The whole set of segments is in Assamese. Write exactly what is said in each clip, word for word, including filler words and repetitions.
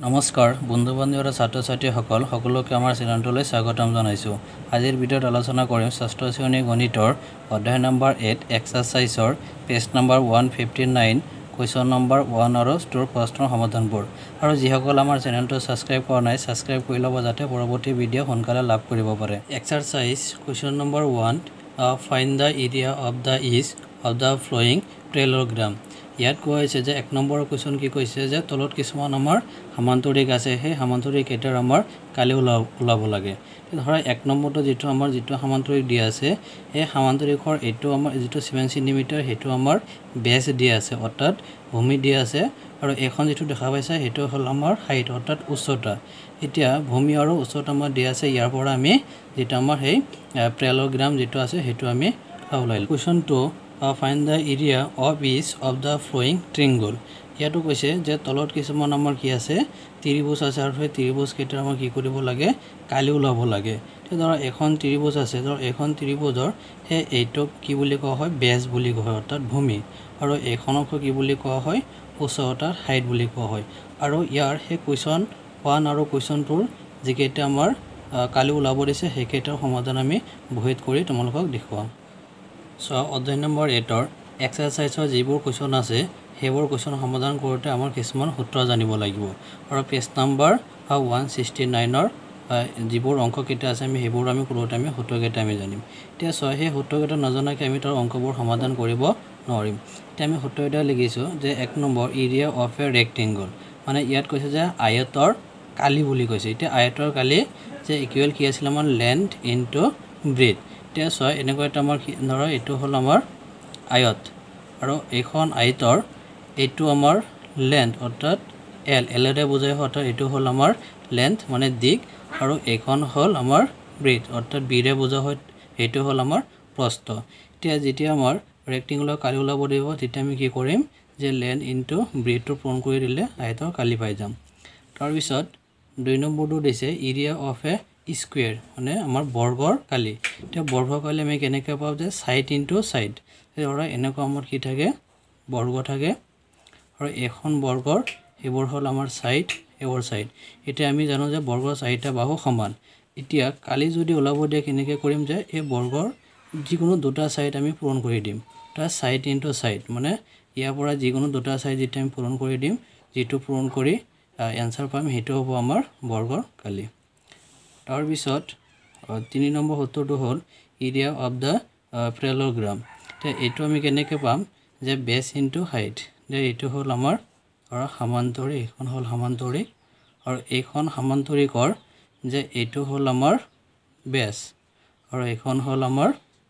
নমস্কাৰ বন্ধু বান্ধৱ আৰু ছাত্ৰ ছাত্ৰীসকল সকলোকে আমাৰ চেনেলটোলৈ স্বাগতম জনাইছোঁ। আজিৰ ভিডিঅ'ত আলোচনা কৰিম ষষ্ঠ শ্ৰেণী গণিতৰ অধ্যায় নম্বৰ আঠ এক্সাৰসাইজৰ page number one fifty nine question number one আৰু টু প্ৰশ্নৰ সমাধানবোৰ। আৰু যিসকল আমাৰ চেনেলটো ছাবস্ক্ৰাইব কৰা নাই ছাবস্ক্ৰাইব কৰি ল'ব যাতে পৰৱৰ্তী ভিডিঅ' সোনকালে লাভ কৰিব পাৰে। Exercise question number one find the area of the each of the following parallelogram. ইয়াত কোৱা হৈছে যে এক নম্বৰ কুৱেশ্যন কি কৈছে যে তলত কিছুমান আমাৰ সামান্তৰিক আছে, সেই সামান্তৰিক এটাৰ আমাৰ কালি ওলাব ওলাব লাগে। ধৰা এক নম্বৰটো যিটো আমাৰ যিটো সামান্তৰিক দিয়া আছে সেই সামান্তৰিকৰ এইটো আমাৰ যিটো ছেভেন চেণ্টিমিটাৰ সেইটো আমাৰ বেছ দিয়া আছে অৰ্থাৎ ভূমি দিয়া আছে, আৰু এইখন যিটো দেখা পাইছে সেইটো হ'ল আমাৰ হাইট অৰ্থাৎ উচ্চতা। এতিয়া ভূমি আৰু উচ্চতা আমাৰ দিয়া আছে, ইয়াৰ পৰা আমি যিটো আমাৰ সেই পেৰেলগ্ৰাম যিটো আছে সেইটো আমি ওলাই লওঁ। Question two find the area of each of the following triangle. ইয়াতো কৈছে যে তলত কিছুমান আমাৰ কি আছে ত্ৰিভুজ আছে, আৰু সেই ত্ৰিভুজ কেইটাৰ আমাৰ কি কৰিব লাগে কালি ওলাব লাগে। এতিয়া ধৰা এখন ত্ৰিভুজ আছে, ধৰ এখন ত্ৰিভুজৰ সেই এইটোক কি বুলি কোৱা হয় বেছ বুলি কোৱা হয় অৰ্থাৎ ভূমি, আৰু এইখনক কি বুলি কোৱা হয় উচ্চতাৰ হাইট বুলি কোৱা হয়। আৰু ইয়াৰ সেই কুৱেশ্যন ওৱান আৰু কুৱেশ্যন টুৰ যিকেইটা আমাৰ কালি ওলাব দিছে সেইকেইটাৰ সমাধান আমি বহীত কৰি তোমালোকক দেখুৱাম। চ' অধ্যায় নম্বৰ এইটৰ এক্সাৰসাইজৰ যিবোৰ কুৱেশ্যন আছে সেইবোৰ কুৱেশ্যন সমাধান কৰোঁতে আমাৰ কিছুমান সূত্ৰ জানিব লাগিব, আৰু পেজ নম্বৰ ওৱান ছিক্সটি নাইনৰ যিবোৰ অংককেইটা আছে আমি সেইবোৰ আমি কৰোঁতে আমি সূত্ৰকেইটা আমি জানিম। এতিয়া চোৱা সেই সূত্ৰকেইটা নজনাকৈ আমি তাৰ অংকবোৰ সমাধান কৰিব নোৱাৰিম। এতিয়া আমি সূত্ৰকেইটা লিখিছোঁ যে এক number area of a rectangle, মানে ইয়াত কৈছে যে আয়তৰ কালি বুলি কৈছে। এতিয়া আয়তৰ কালি যে ইকুৱেল কি আছিলে আমাৰ লেন্থ ইনটু ব্ৰেথ। এতিয়া চোৱা এনেকুৱা এটা আমাৰ ধৰা এইটো হ'ল আমাৰ আয়ত, আৰু এইখন আয়তৰ এইটো আমাৰ লেন্থ অৰ্থাৎ এল এলেৰে বুজাই অৰ্থাৎ এইটো হ'ল আমাৰ লেন্থ মানে দিক, আৰু এইখন হ'ল আমাৰ ব্ৰেথ অৰ্থাৎ বিৰে বুজা হয় এইটো হ'ল আমাৰ প্ৰস্থ। এতিয়া যেতিয়া আমাৰ ৰেক্টেংগুলাৰ কালি ওলাব দিব তেতিয়া আমি কি কৰিম যে লেন্থ ইনটু ব্ৰেথটো পূৰণ কৰি দিলে আয়তৰ কালি পাই যাম। তাৰপিছত দুই নম্বৰটো দিছে এৰিয়া অফ এ স্কুৱেৰ, মানে আমাৰ বৰ্গৰ কালি। এতিয়া বৰ্গৰ কালি আমি কেনেকৈ পাওঁ যে ছাইড ইনটু ছাইড। ধৰা এনেকুৱা আমাৰ কি থাকে বৰ্গ থাকে, আৰু এখন বৰ্গৰ সেইবোৰ হ'ল আমাৰ ছাইড এইবোৰ ছাইড। এতিয়া আমি জানো যে বৰ্গৰ চাৰিটা বাহু সমান। এতিয়া কালি যদি ওলাব দিয়ে কেনেকৈ কৰিম যে এই বৰ্গৰ যিকোনো দুটা ছাইড আমি পূৰণ কৰি দিম, তাৰ ছাইড ইনটু ছাইড, মানে ইয়াৰ পৰা যিকোনো দুটা ছাইড যেতিয়া আমি পূৰণ কৰি দিম যিটো পূৰণ কৰি এনচাৰ পাম সেইটো হ'ব আমাৰ বৰ্গৰ কালি। তাৰপিছত তিনি নম্বৰ সূত্ৰটো হ'ল এৰিয়া অফ দ্য পেৰেলগ্ৰাম। এতিয়া এইটো আমি কেনেকৈ পাম যে বেছ ইনটু হাইট। যে এইটো হ'ল আমাৰ ধৰা সামান্তৰিক, এইখন হ'ল সামান্তৰিক, আৰু এইখন সামান্তৰিকৰ যে এইটো হ'ল আমাৰ বেছ, আৰু এইখন হ'ল আমাৰ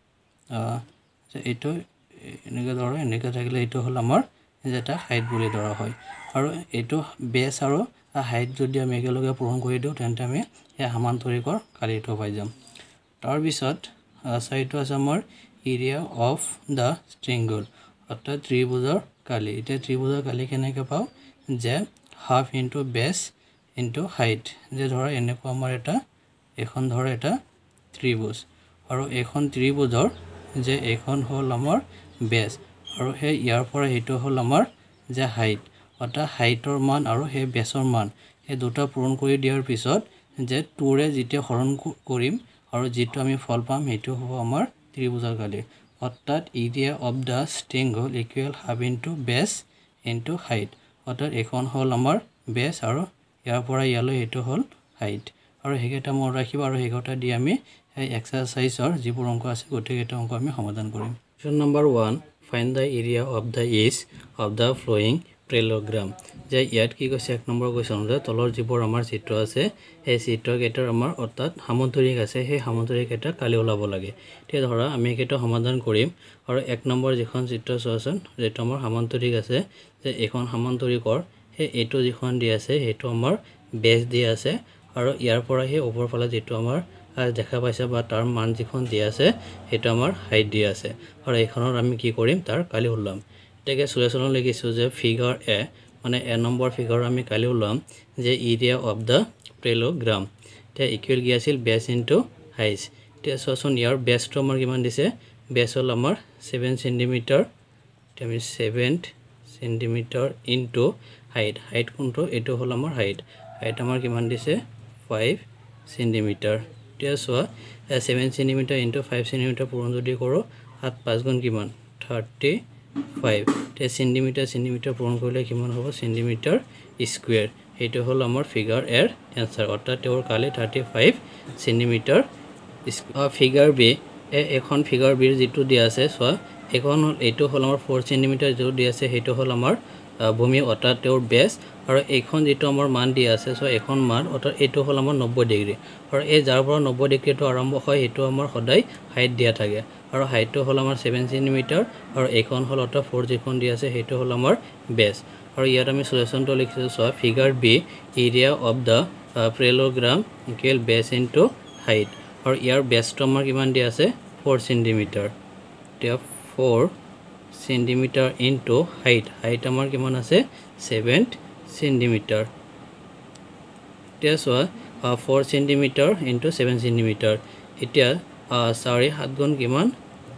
এইটো এনেকৈ ধৰা এনেকৈ থাকিলে এইটো হ'ল আমাৰ যে এটা হাইট বুলি ধৰা হয়। আৰু এইটো বেছ আৰু হাইট যদি আমি একেলগে পূৰণ কৰি দিওঁ তেন্তে আমি সেই সামান্তৰিকৰ কালিটো পাই যাম। তাৰপিছত চাৰিটো আছে আমাৰ এৰিয়া অফ দ্য ট্ৰিংগল অৰ্থাৎ ত্ৰিভুজৰ কালি। এতিয়া ত্ৰিভুজৰ কালি কেনেকৈ পাওঁ যে half into base into height. যে ধৰা এনেকুৱা আমাৰ এটা এইখন ধৰা এটা ত্ৰিভুজ, আৰু এইখন ত্ৰিভুজৰ যে এইখন হ'ল আমাৰ বেছ, আৰু সেই ইয়াৰ পৰা সেইটো হ'ল আমাৰ যে হাইট, অৰ্থাৎ হাইটৰ মান আৰু সেই বেছৰ মান সেই দুটা পূৰণ কৰি দিয়াৰ পিছত যে টুৰে যেতিয়া হৰণ কৰিম আৰু যিটো আমি ফল পাম সেইটো হ'ব আমাৰ ত্ৰিভুজৰ কালি, অৰ্থাৎ area of the triangle equal half into base into height. অৰ্থাৎ এইখন হ'ল আমাৰ বেছ আৰু ইয়াৰ পৰা ইয়ালৈ এইটো হ'ল হাইট, আৰু সেইকেইটা মনত ৰাখিব, আৰু সেইকেইটা দি আমি সেই এক্সাৰচাইজৰ যিবোৰ অংক আছে গোটেইকেইটা অংক আমি সমাধান কৰিম। Question number one find the area of the each of the following parallelogram. যে ইয়াত কি কৈছে এক নম্বৰ কুৱেশ্যনতে তলৰ যিবোৰ আমাৰ চিত্ৰ আছে সেই চিত্ৰকেইটাৰ আমাৰ অৰ্থাৎ সামান্তৰিক আছে সেই সামান্তৰিককেইটা কালি ওলাব লাগে। এতিয়া ধৰা আমি এইকেইটা সমাধান কৰিম, আৰু এক নম্বৰ যিখন চিত্ৰ চোৱাচোন যিটো আমাৰ সামান্তৰিক আছে যে এইখন সামান্তৰিকৰ সেই এইটো যিখন দি আছে সেইটো আমাৰ বেছ দিয়া আছে, আৰু ইয়াৰ পৰা সেই ওপৰৰ ফালে যিটো আমাৰ দেখা পাইছে বা তাৰ মান যিখন দিয়া আছে সেইটো আমাৰ হাইট দিয়া আছে, আৰু এইখনত আমি কি কৰিম তাৰ কালি ওলাম। এতিয়া চুলেশ্যনত লিখিছোঁ যে ফিগাৰ এ, মানে এ নম্বৰ ফিগাৰ আমি কালি ওলাম যে এৰিয়া অফ দ্য পেৰেলগ্ৰাম। এতিয়া ইকুৱেল কি আছিল বেছ ইনটু হাইট। এতিয়া চোৱাচোন ইয়াৰ বেছটো আমাৰ কিমান দিছে, বেছ হ'ল আমাৰ ছেভেন চেণ্টিমিটাৰ। এতিয়া আমি seven centimetre into height, height কোনটো এইটো হ'ল আমাৰ হাইট, হাইট আমাৰ কিমান দিছে five centimeter এতিয়া চোৱা seven centimeter into five centimeter পূৰণ যদি কৰোঁ সাত পাঁচ গুণ কিমান thirty-five তে centimeter centimeter পূৰণ কৰিলে কিমান হ'ব centimeter square এইটো হল আমাৰ ফিগাৰ এৰ এনসাৰ অৰ্থাৎ তেওঁৰ কালি thirty-five centimeter ফিগাৰ বি এখন ফিগাৰ বিৰ যেটো দিয়া আছে চোৱা এখন এইটো হল আমাৰ four centimeter যেটো দিয়া আছে হেটো হল আমাৰ ভূমি অৰ্থাৎ তেওঁৰ বেস আৰু এইখন যেটো আমাৰ মান দিয়া আছে সো এখন মান অৰ্থাৎ এইটো হল আমাৰ ninety ডিগ্ৰী আৰু এই যাৰ পৰা ninety ডিগ্ৰীটো আৰম্ভ হয় হেটো আমাৰ সদায় হাইট দিয়া থাকে আৰু হাইটটো হল আমাৰ seven centimeter আৰু এইখন হল অৰ্থাৎ four যিখন দিয়া আছে হেটো হল আমাৰ বেস আৰু ইয়াত আমি সলিউশনটো লিখিছো so figure B area of the parallelogram equal base into height আৰু ইয়াৰ বেসটো আমাৰ কিমান দিয়া আছে four centimeter তে four centimeter into height height আমাৰ কিমান আছে seven centimeter তে so four centimeter into seven centimeter এতিয়া sorry সাত গুণ কিমান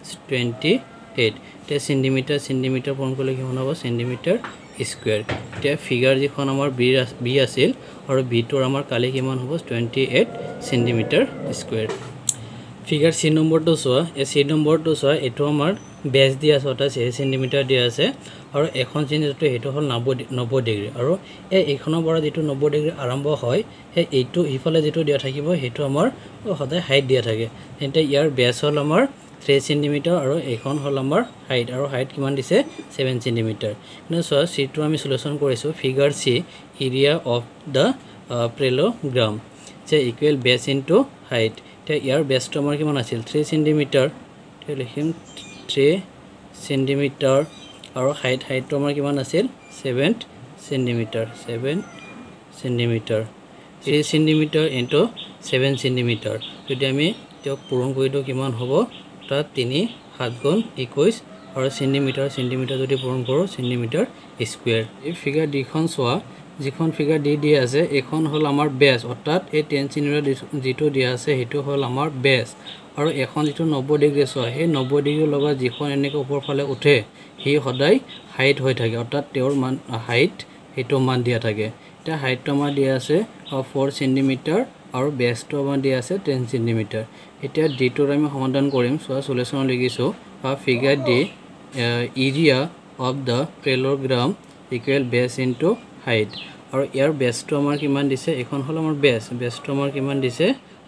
twenty-eight তে centimeter centimeter পূৰণ কৰিলে কিমান হ'ব centimeter square তে ফিগাৰ যিখন আমাৰ বি আছিল আৰু বি টোৰ আমাৰ কালি কিমান হ'ব twenty-eight centimeter square ফিগাৰ সি নম্বৰটো চোৱা এই সি নম্বৰটো চোৱা এটো আমাৰ বেস দিয়া আছে অৰ্থাৎ six centimeter দিয়া আছে আৰু এখন চিনটো হেটো হল ninety ডিগ্ৰী আৰু এই এইখনৰ পৰা যেটো ninety ডিগ্ৰী আৰম্ভ হয় এই এইটো ইফালে যেটো দিয়া থাকিব হেটো আমাৰ সদায় হাইট দিয়া থাকে তেন্তে ইয়াৰ বেস হল আমাৰ three centimeter আৰু এইখন হল আমাৰ হাইট আৰু হাইট কিমান দিছে seven centimeter না সো সিটো আমি সলিউশন কৰিছো figure C area of the parallelogram যে ইকুৱেল বেস ইনটু হাইট তে ইয়াৰ বেসটো আমাৰ কিমান আছিল three centimeter তে লিখিম three centimeter আৰু হাইট হাইটটো আমাৰ কিমান আছিল seven centimeter seven centimeter three centimeter into seven centimeter যদি আমি তেওঁক পূৰণ কৰি দিও কিমান হ'ব তা three সাত গুণ twenty-one আৰু centimeter centimeter যদি পূৰণ কৰো centimeter square এই ফিগাৰ ডিখন চোৱা যিখন ফিগাৰ ডি দিয়া আছে এখন হল আমাৰ বেস অৰ্থাৎ এই ten centimeter যেটো দিয়া আছে হেটো হল আমাৰ বেস আৰু এখন যেটো ninety ডিগ্ৰী চোৱা সেই ninety ডিগ্ৰীৰ লগত যিখন এনেকৈ ওপৰ ফালে উঠে হি সদায় হাইট হৈ থাকে অৰ্থাৎ তেওঁৰ মান হাইট হেটো মান দিয়া থাকে তে হাইটটো আমাৰ দিয়া আছে four centimeter আৰু বেসটো আমাৰ দিয়া আছে ten centimeter এতিয়া ডি টোৰ আমি সমাধান কৰিম চোৱা সলিউশন লিখিছো figure D area of the parallelogram equal base into height আৰু ইয়াৰ বেসটো আমাৰ কিমান দিছে এখন হল আমাৰ বেস বেসটো আমাৰ কিমান দিছে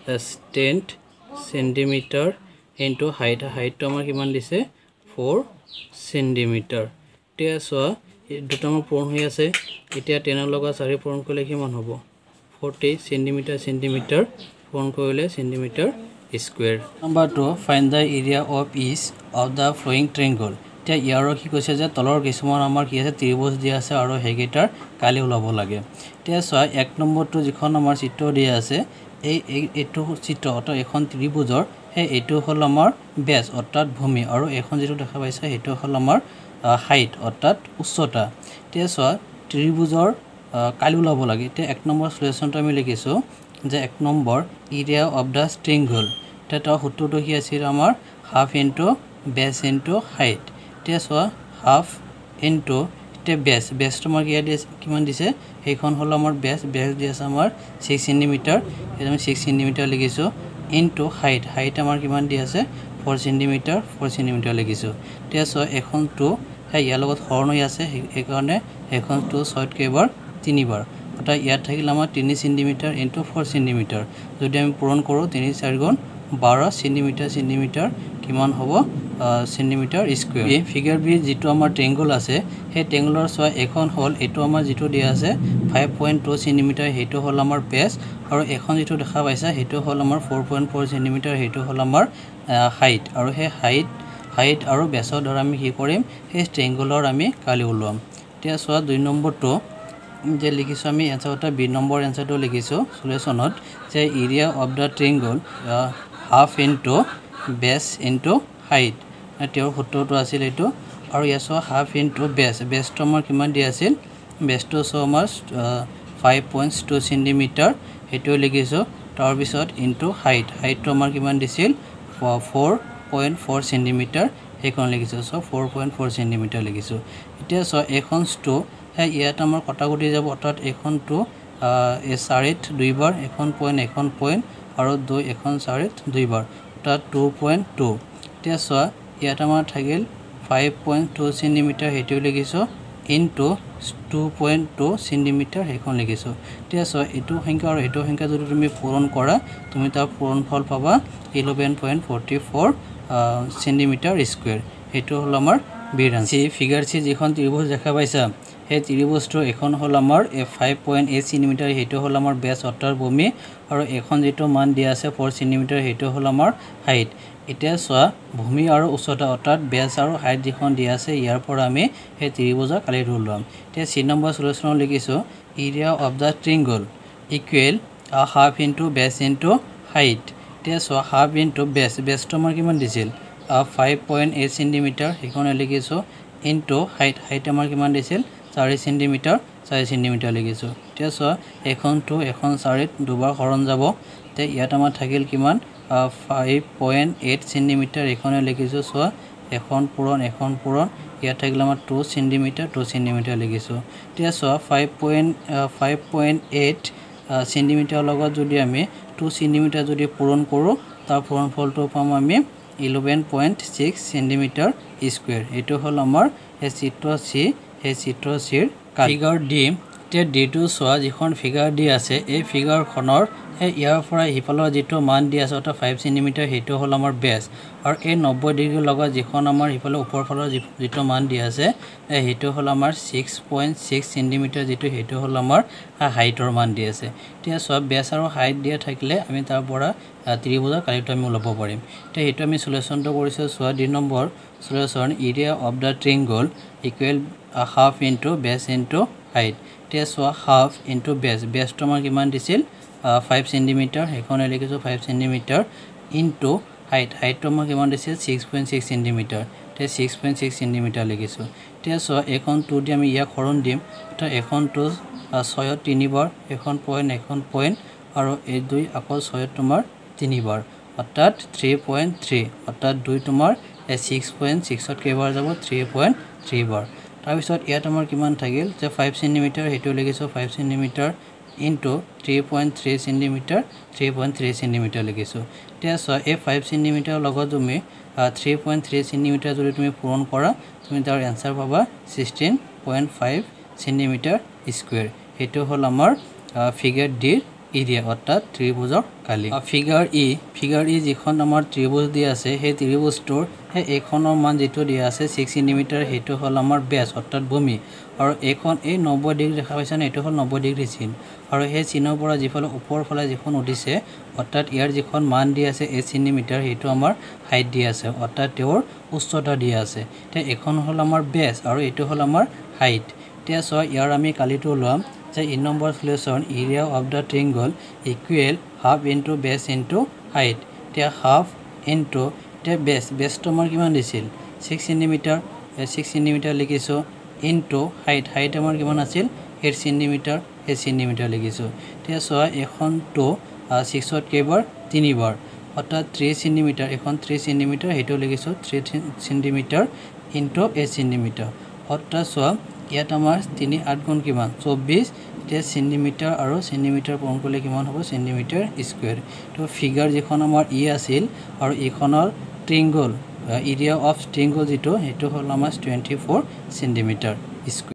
ten centimeter into height হাইটটো আমাৰ কিমান দিছে four centimeter তে সো দুটা আমাৰ পূৰণ হৈ আছে এতিয়া ten ৰ লগত four পূৰণ কৰিলে কিমান হ'ব forty centimeter centimeter পূৰণ কৰিলে centimeter square number two find the area of each of the following triangle তে ইয়াৰো কি কৈছে যে তলৰ কিছুমান আমাৰ কি আছে ত্ৰিভুজ দিয়া আছে আৰু হেগেটাৰ কালি ওলাব লাগে তে সো এক নম্বৰটো যিখন আমাৰ চিত্ৰ দিয়া আছে এই এটো চিত্ৰ অৰ্থাৎ এখন ত্ৰিভুজৰ হে এটো হল আমাৰ বেস অৰ্থাৎ ভূমি আৰু এখন যেটো দেখা পাইছে হেটো হল আমাৰ হাইট অৰ্থাৎ উচ্চতা তে সো ত্ৰিভুজৰ কালি ওলাব লাগে তে এক নম্বৰ সলিউশনটো আমি লিখিছো যে এক number area of the triangle তে তাৰ সূত্ৰটো কি আছিল আমাৰ half into base into height তে সো half into তে বেস বেসটো আমাৰ কি দিছে কিমান দিছে এইখন হল আমাৰ বেস বেস দি আছে আমাৰ six centimeter এটা আমি six centimeter লিখিছো into height height আমাৰ কিমান দি আছে four centimeter four centimeter লিখিছো তে সো এখন টু হে ইয়াৰ লগত হৰণ হৈ আছে এই কাৰণে এখন টু ছয়ত কেবাৰ তিনিবাৰ অৰ্থাৎ ইয়াত থাকিল আমাৰ three centimeter into four centimeter যদি আমি পূৰণ কৰো three four গুণ twelve centimeter centimeter কিমান হ'ব centimeter square এই ফিগাৰ বি যেটো আমাৰ ট্ৰায়াঙ্গল আছে সেই ট্ৰায়াঙ্গলৰ সোৱা এখন হল এটো আমাৰ যেটো দিয়া আছে five point two centimeter হেটো হল আমাৰ বেস আৰু এখন যেটো দেখা পাইছা হেটো হল আমাৰ four point four centimeter হেটো হল আমাৰ হাইট আৰু হে হাইট হাইট আৰু বেসৰ দ্বাৰা আমি কি কৰিম এই ট্ৰায়াঙ্গলৰ আমি কালি ওলাম তে সোৱা দুই নম্বৰটো যে লিখিছো আমি এনসাৰটা বি নম্বৰ এনসাৰটো লিখিছো সলিউশনত যে area of the triangle half into base into height তেওঁৰ সূত্ৰটো আছিল এটো আৰু ইয়াছো half into base বেসটো আমাৰ কিমান দি আছিল বেসটো সো আমাৰ five point two centimeter হেটো লিখিছো তাৰ পিছত into height হাইটটো আমাৰ কিমান দিছিল four point four centimeter হেকন লিখিছো so four point four centimeter লিখিছো এতিয়া সো এখন টু হে ইয়াত আমাৰ কটাকটি যাব অৰ্থাৎ এখন টু এই চাৰিত দুইবাৰ এখন পইণ্ট এখন পইণ্ট আৰু দুই এখন চাৰিত দুইবাৰ অৰ্থাৎ টু পইণ্ট টু এতিয়া চোৱা ইয়াত আমাৰ থাকিল ফাইভ পইণ্ট টু চেণ্টিমিটাৰ সেইটো লিখিছোঁ into two point two centimetre সেইখন লিখিছোঁ এতিয়া চোৱা এইটো সংখ্যা আৰু এইটো সংখ্যা যদি তুমি পূৰণ কৰা তুমি তাৰ পূৰণফল পাবা eleven point forty four centimetre square সেইটো হ'ল আমাৰ বিৰ আনচাৰ ফিগাৰ চি যিখন ত্ৰিভুজ দেখা পাইছা সেই ত্ৰিভুজটোৰ এখন হ'ল আমাৰ ফাইভ পইণ্ট এইট চেণ্টিমিটাৰ সেইটো হ'ল আমাৰ বেছ অৰ্থাৎ ভূমি আৰু এখন যিটো মান দিয়া আছে ফ'ৰ চেণ্টিমিটাৰ সেইটো হ'ল আমাৰ হাইট এতিয়া চোৱা ভূমি আৰু উচ্চতা অৰ্থাৎ বেছ আৰু হাইট যিখন দিয়া আছে ইয়াৰ পৰা আমি সেই ত্ৰিভুজৰ কালিটো ল'ম এতিয়া চি নম্বৰ সলিউশ্যনত লিখিছোঁ area of the triangle equal half into base into height এতিয়া চোৱা হাফ ইনটু বেছ বেছটো আমাৰ কিমান দিছিল ফাইভ পইণ্ট এইট চেণ্টিমিটাৰ সেইখনে লিখিছোঁ ইনটু হাইট হাইট আমাৰ কিমান দিছিল চাৰি চেণ্টিমিটাৰ চাৰি চেণ্টিমিটাৰ লিখিছোঁ এতিয়া চোৱা এখন টু এখন চাৰিত দুবাৰ হৰণ যাব এতিয়া ইয়াত আমাৰ থাকিল কিমান ফাইভ পইণ্ট এইট চেণ্টিমিটাৰ এইখনে লিখিছোঁ চোৱা এখন পূৰণ এখন পূৰণ ইয়াত থাকিল আমাৰ টু চেণ্টিমিটাৰ টু চেণ্টিমিটাৰ লিখিছোঁ এতিয়া চোৱা five point five point eight চেণ্টিমিটাৰৰ লগত যদি আমি টু চেণ্টিমিটাৰ যদি পূৰণ কৰোঁ তাৰ পূৰণফলটো পাম আমি eleven point six centimetre square এইটো হ'ল আমাৰ সেই চিত্ৰ চি সেই চিত্ৰ চিৰ ফিগাৰ ডি এতিয়া ডিটো চোৱা যিখন ফিগাৰ ডি আছে এই ফিগাৰখনৰ সেই ইয়াৰ পৰা সিফালৰ যিটো মান দিয়া আছে অৰ্থাৎ ফাইভ চেণ্টিমিটাৰ সেইটো হ'ল আমাৰ বেছ আৰু এই নব্বৈ ডিগ্ৰীৰ লগত যিখন আমাৰ সিফালে ওপৰ ফালৰ যিটো মান দিয়া আছে সেইটো হ'ল আমাৰ ছিক্স পইণ্ট ছিক্স চেণ্টিমিটাৰ যিটো সেইটো হ'ল আমাৰ হাইটৰ মান দি আছে এতিয়া চোৱা বেছ আৰু হাইট দিয়া থাকিলে আমি তাৰ পৰা ত্ৰিভুজৰ কালিটো আমি ওলাব পাৰিম এতিয়া সেইটো আমি সলিউশ্যনটো কৰিছোঁ চোৱা দুই number solution area of the triangle equal half into base into height এতিয়া চোৱা হাফ ইনটু বেছ বেছটো আমাৰ কিমান দিছিল ফাইভ চেণ্টিমিটাৰ সেইখনে লিখিছোঁ ফাইভ চেণ্টিমিটাৰ ইনটু হাইট হাইটটো আমাৰ কিমান দিছিল ছিক্স পইণ্ট ছিক্স চেণ্টিমিটাৰ এতিয়া ছিক্স পইণ্ট ছিক্স চেণ্টিমিটাৰ লিখিছোঁ এতিয়া চোৱা এখন টু দি আমি ইয়াক হৰণ দিম এতিয়া এখন টু ছয়ত তিনিবাৰ এখন পইণ্ট এখন পইণ্ট আৰু এই দুই আকৌ ছয়ত তোমাৰ তিনিবাৰ অৰ্থাৎ থ্ৰী পইণ্ট থ্ৰী অৰ্থাৎ দুই তোমাৰ এই ছিক্স পইণ্ট ছিক্সত কেইবাৰ যাব থ্ৰী পইণ্ট থ্ৰী বাৰ তাৰপিছত ইয়াত আমাৰ কিমান থাকিল যে ফাইভ চেণ্টিমিটাৰ সেইটো লিখিছোঁ five centimetre into three point three centimetre three point three centimetre লিখিছোঁ এতিয়া চোৱা এই ফাইভ চেণ্টিমিটাৰৰ লগত তুমি থ্ৰী পইণ্ট থ্ৰী চেণ্টিমিটাৰ যদি তুমি পূৰণ কৰা তুমি তাৰ এনচাৰ পাবা sixteen point five centimetre square সেইটো হ'ল আমাৰ ফিগাৰ ডিৰ এৰিয়া অৰ্থাৎ ত্ৰিভুজৰ কালি ফিগাৰ ই ফিগাৰ ই যিখন আমাৰ ত্ৰিভুজ দিয়া আছে সেই ত্ৰিভুজটোৰ সেই এইখনৰ মান যিটো দিয়া আছে ছিক্স চেণ্টিমিটাৰ সেইটো হ'ল আমাৰ বেছ অৰ্থাৎ ভূমি আৰু এইখন এই নব্বৈ ডিগ্ৰী দেখা পাইছেনে এইটো হ'ল নব্বৈ ডিগ্ৰী চিন আৰু সেই চিনৰ পৰা যিফালে ওপৰৰ ফালে যিখন উঠিছে অৰ্থাৎ ইয়াৰ যিখন মান দিয়া আছে এইট চেণ্টিমিটাৰ সেইটো আমাৰ হাইট দিয়া আছে অৰ্থাৎ তেওঁৰ উচ্চতা দিয়া আছে এতিয়া এইখন হ'ল আমাৰ বেছ আৰু এইটো হ'ল আমাৰ হাইট এতিয়া চোৱা ইয়াৰ আমি কালিটো ল'ম যে ইন number solution area of the triangle equal half into base into height এতিয়া হাফ ইনটু এতিয়া বেছ বেছটো আমাৰ কিমান দিছিল ছিক্স চেণ্টিমিটাৰ ছিক্স চেণ্টিমিটাৰ লিখিছোঁ ইনটু হাইট হাইট আমাৰ কিমান আছিল এইট চেণ্টিমিটাৰ এইট চেণ্টিমিটাৰ লিখিছোঁ এতিয়া চোৱা এখন টু ছিক্সত কেইবাৰ তিনিবাৰ অৰ্থাৎ থ্ৰী চেণ্টিমিটাৰ এখন থ্ৰী চেণ্টিমিটাৰ সেইটো লিখিছোঁ three centimetre into eight centimetre অৰ্থাৎ চোৱা ইয়াত আমাৰ তিনি আঠ গুণ কিমান চৌব্বিছ এতিয়া চেণ্টিমিটাৰ আৰু চেণ্টিমিটাৰ পূৰণ কৰিলে কিমান হ'ব চেণ্টিমিটাৰ স্কুৱেৰ তো ফিগাৰ যিখন আমাৰ ই আছিল আৰু ইখনৰ ট্ৰিংগল এৰিয়া অফ ট্ৰিংগল যিটো সেইটো হ'ল আমাৰ টুৱেণ্টি ফ'ৰ চেণ্টিমিটাৰ স্কুৱেৰ